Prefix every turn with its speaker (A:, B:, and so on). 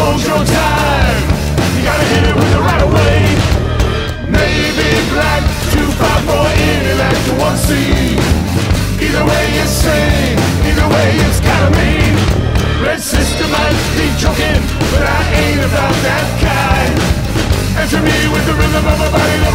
A: now's your time. You gotta hit it with the right away. Maybe black, 254 in it like you want to see. Either way it's same, either way it's gotta mean. Red sister might be joking, but I ain't about that kind. Enter me with the rhythm of a body